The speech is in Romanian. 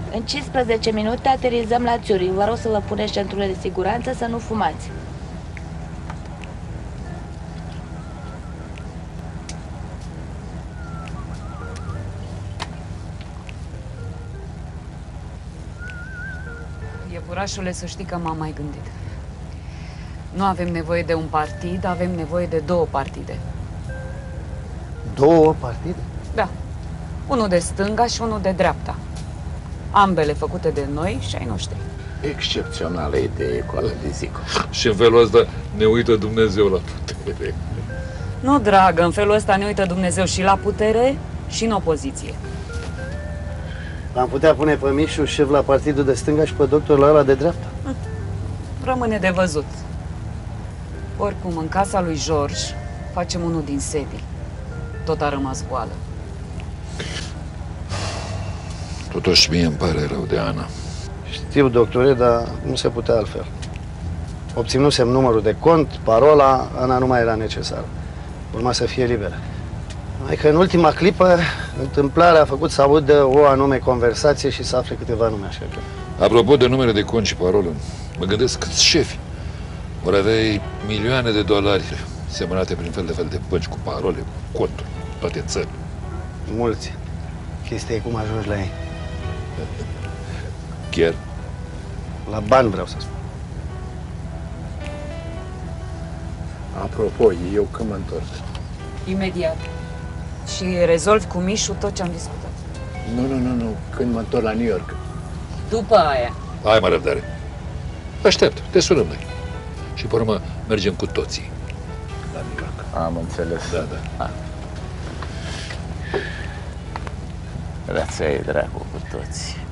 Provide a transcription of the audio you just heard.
În 15 minute aterizăm la Zurich. Vă rog să vă puneți centurile de siguranță, să nu fumați. Iepurașule, să știi că m-am mai gândit. Nu avem nevoie de un partid, avem nevoie de 2 partide. 2 partide? Da. Unul de stânga și unul de dreapta. Ambele făcute de noi și ai noștri. Excepțională idee, cu ala de zic. Și în felul ăsta ne uită Dumnezeu la putere. Nu, dragă, în felul ăsta ne uită Dumnezeu și la putere și în opoziție. Am putea pune pe Mișu șef la partidul de stânga și pe doctor la ăla de dreapta? Rămâne de văzut. Oricum, în casa lui George facem unul din sedii. Tot a rămas goală. Totuși mie îmi pare rău de Ana. Știu, doctore, dar nu se putea altfel. Obținusem numărul de cont, parola, Ana nu mai era necesară. Urma să fie liberă. Numai că în ultima clipă, întâmplarea a făcut să audă o anume conversație și să afle câteva nume, așa că... Apropo de numere de cont și parolă, mă gândesc câți șefi vor avea milioane de dolari semănate prin fel de fel de bănci cu parole, cu conturi, toate țări. Mulți. Chestia e cum ajungi la ei. Chiar? La bani, vreau să spun. Apropo, eu când mă întorc? Imediat. Și rezolvi cu Mișu tot ce am discutat. Nu, când mă întorc la New York. După aia. Hai, mă răbdare. Aștept, te sunăm noi. Și pe urmă mergem cu toții la New York. Am înțeles. Da. Rața e dracu cu toți.